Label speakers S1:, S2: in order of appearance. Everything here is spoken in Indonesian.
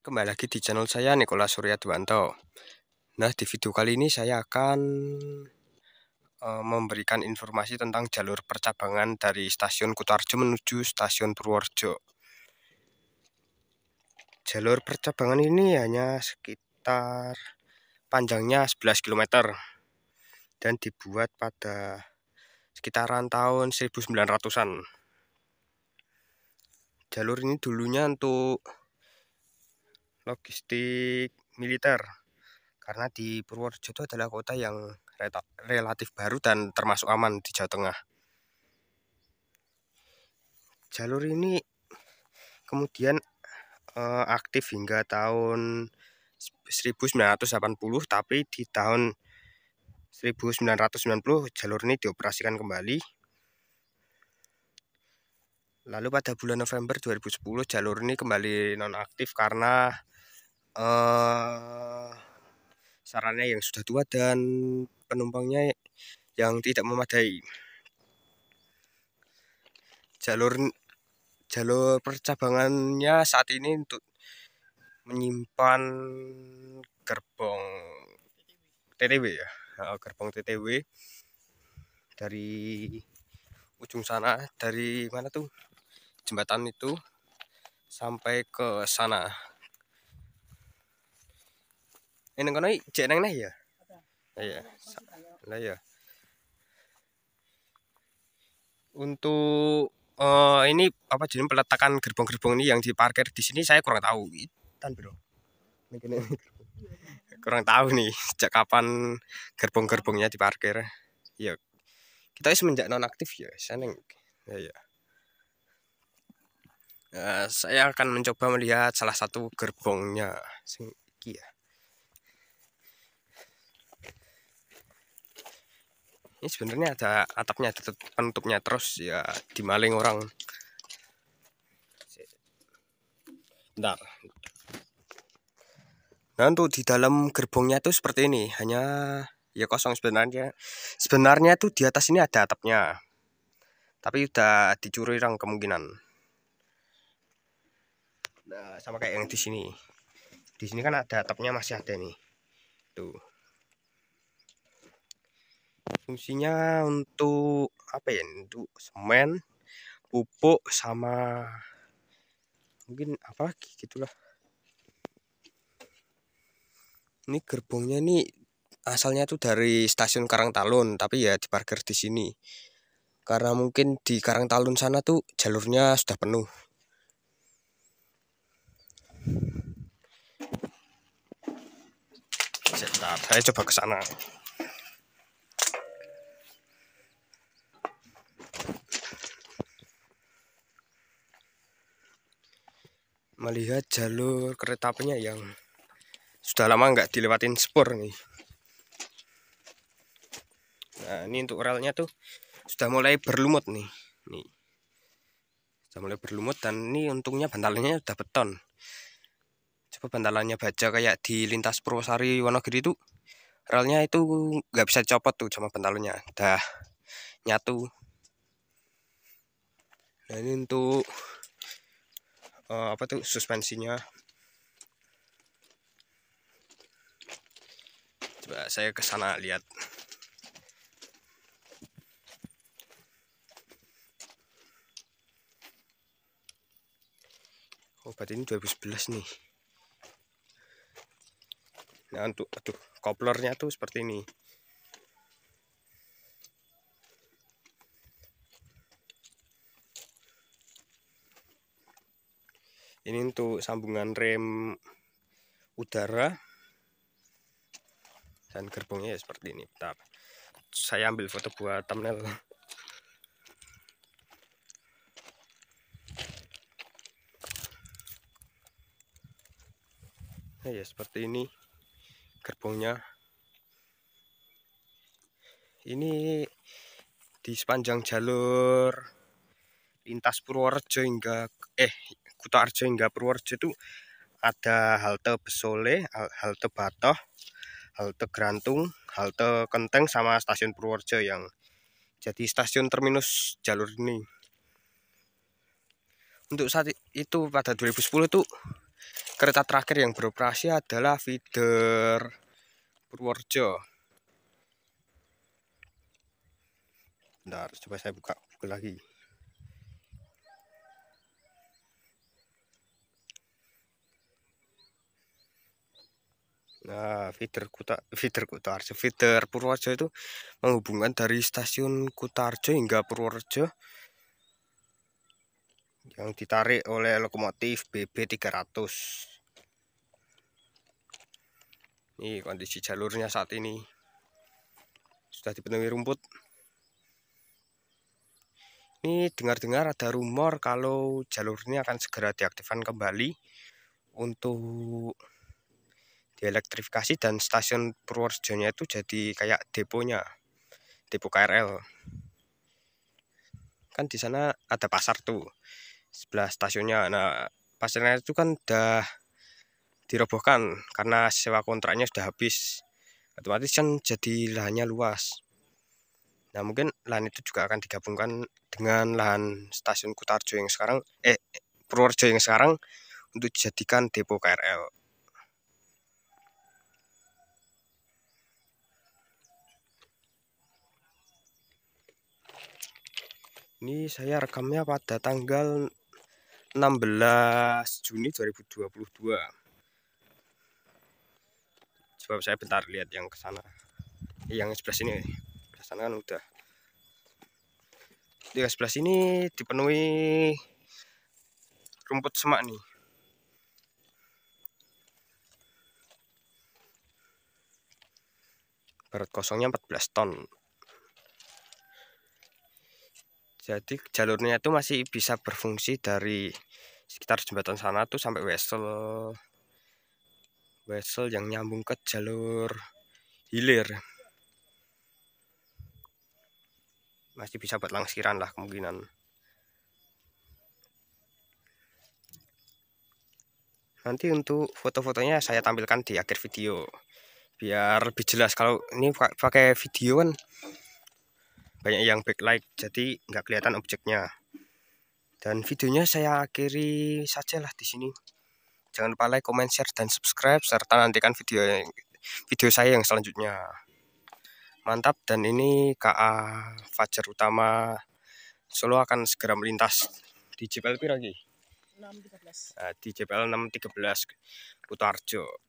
S1: Kembali lagi di channel saya Nicholas Suryadwanto. Nah, di video kali ini saya akan memberikan informasi tentang jalur percabangan dari stasiun Kutoarjo menuju stasiun Purworejo. Jalur percabangan ini hanya sekitar panjangnya 11 km dan dibuat pada sekitaran tahun 1900-an. Jalur ini dulunya untuk logistik militer, karena di Purworejo itu adalah kota yang relatif baru dan termasuk aman di Jawa Tengah. Jalur ini kemudian aktif hingga tahun 1980, tapi di tahun 1990 jalur ini dioperasikan kembali. Lalu pada bulan November 2010 jalur ini kembali nonaktif karena sarannya yang sudah tua dan penumpangnya yang tidak memadai. Jalur percabangannya saat ini untuk menyimpan gerbong TTW ya, gerbong TTW dari ujung sana, dari mana tuh jembatan itu sampai ke sana. Ini kono jek nang ya? Iya. Lah ya. Untuk ini apa jenis peletakan gerbong-gerbong ini yang diparkir di sini saya kurang tahu. Tan bro. Kurang tahu nih sejak kapan gerbong-gerbongnya diparkir. Ya kita semenjak nonaktif ya seneng. Ya. Saya akan mencoba melihat salah satu gerbongnya. Ya. Ini sebenarnya ada atapnya, ada penutupnya, terus ya dimaling orang. Bentar. Nah, untuk di dalam gerbongnya itu seperti ini, hanya ya kosong sebenarnya. Sebenarnya tuh di atas ini ada atapnya, tapi udah dicuri orang kemungkinan. Nah, sama kayak yang di sini. Di sini kan ada atapnya, masih ada nih. Tuh. Fungsinya untuk apa ya? Untuk semen, pupuk, sama mungkin apa lagi gitulah. Ini gerbongnya nih asalnya tuh dari stasiun Karangtalun, tapi ya diparkir di sini. Karena mungkin di Karangtalun sana tuh jalurnya sudah penuh. Sebentar, saya coba ke sana. Melihat jalur kereta apinya yang sudah lama nggak dilewatin spur nih. Nah, ini untuk relnya tuh sudah mulai berlumut nih. Nih. Sudah mulai berlumut dan ini untungnya bantalannya sudah beton. Coba bantalannya baja kayak di lintas Purwosari Wonogiri itu relnya itu nggak bisa dicopot tuh sama bantalannya, udah nyatu. Nah, ini untuk apa tuh suspensinya. Coba saya ke sana lihat. Oh, berarti ini 2011 nih. Nah, untuk koplernya tuh seperti ini. Ini untuk sambungan rem udara dan gerbongnya ya seperti ini. Bentar, saya ambil foto buat thumbnail. Nah, ya seperti ini gerbongnya. Ini di sepanjang jalur lintas Purworejo hingga Kutoarjo hingga Purworejo itu ada halte Besole, halte Batoh, halte Grantung, halte Kenteng, sama stasiun Purworejo yang jadi stasiun terminus jalur ini. Untuk saat itu pada 2010 itu kereta terakhir yang beroperasi adalah feeder Purworejo. Bentar, coba saya buka lagi. Nah, feeder Purworejo itu menghubungkan dari stasiun Kutarjo hingga Purworejo yang ditarik oleh lokomotif BB 300. Ini kondisi jalurnya saat ini sudah dipenuhi rumput. Ini dengar-dengar ada rumor kalau jalur ini akan segera diaktifkan kembali untuk dielektrifikasi dan stasiun Purworejonya itu jadi kayak deponya, depo KRL. Kan di sana ada pasar tuh sebelah stasiunnya. Nah, pasarnya itu kan udah dirobohkan karena sewa kontraknya sudah habis. Otomatis kan jadi lahannya luas. Nah, mungkin lahan itu juga akan digabungkan dengan lahan stasiun Kutarjo yang sekarang Purworejo yang sekarang untuk dijadikan depo KRL. Ini saya rekamnya pada tanggal 16 Juni 2022. Coba saya bentar lihat yang ke sana. Yang sebelah sini. Sebelah sana kan udah. Di sebelah sini dipenuhi rumput semak nih. Barat kosongnya 14 ton. Jadi jalurnya itu masih bisa berfungsi dari sekitar jembatan sana tuh sampai Wesel yang nyambung ke jalur hilir. Masih bisa buat langsiran lah kemungkinan. Nanti untuk foto-fotonya saya tampilkan di akhir video biar lebih jelas. Kalau ini pakai video kan banyak yang backlight jadi nggak kelihatan objeknya. Dan videonya saya akhiri saja lah di sini. Jangan lupa like, comment, share, dan subscribe serta nantikan video saya yang selanjutnya. Mantap. Dan ini KA Fajar Utama Solo akan segera melintas di JPL lagi. 613. Di JPL 613 Kutarjo.